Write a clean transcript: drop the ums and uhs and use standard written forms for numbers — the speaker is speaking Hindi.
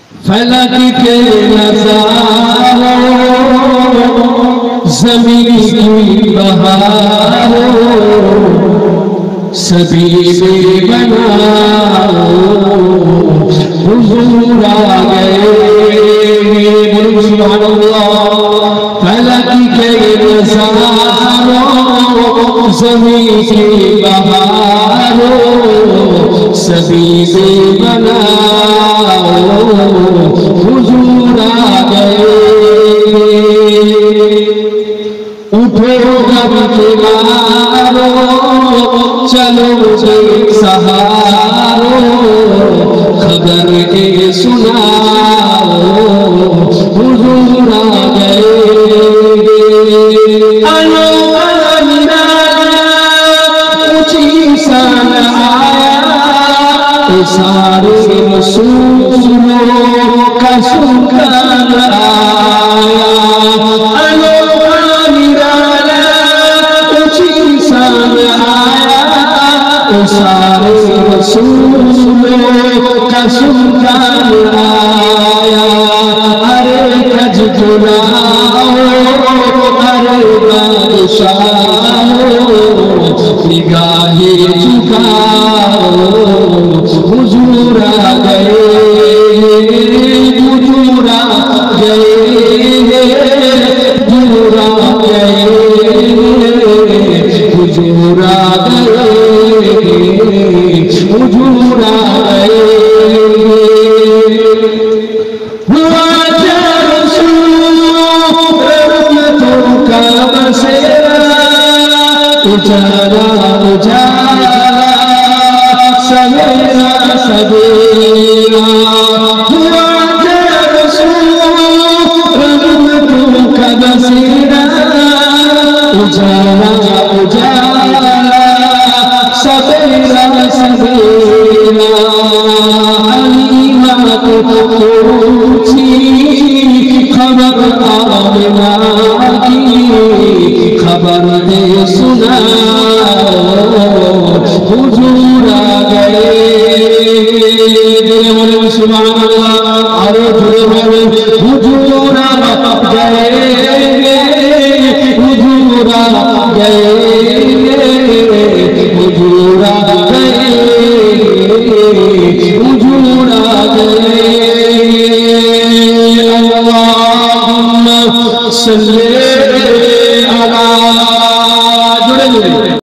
फलक के नज़ारों ज़मीन की बहारों सभी बेबना हुजूर आ गए। सुभान अल्लाह। फलक के नज़ारों ज़मीन की बहारों सभी बेबना हुजूर आ गए। उठो गम के मारो चलो एक सहारो खबर के सुनाओ हुजूर आ गए। अनो ऊंची सन आया सारे रसूलों का सुल्तान आया। अनो निराला ऊंची सन आया सारे रसूलों का सुल्तान आया। अरे कज बुलाओ अरे बादशाह निगाहे झुकाओ हुजूर आ गए। हुजूर आ गए हुजूर आ गए हुजूर आ गए हुजूर आ गए। हुआ क्या रसूल रहमतों का बसेरा उजाला उजाला सवेरा सवेरा। हुआ क्या रसूल रहमतों का बसेरा उजाला उजाला सवेरा सवेरा। अलीमा को पूछी खबर आमिना की खबर दे सुनाओ हुजूर आ गए। सुभान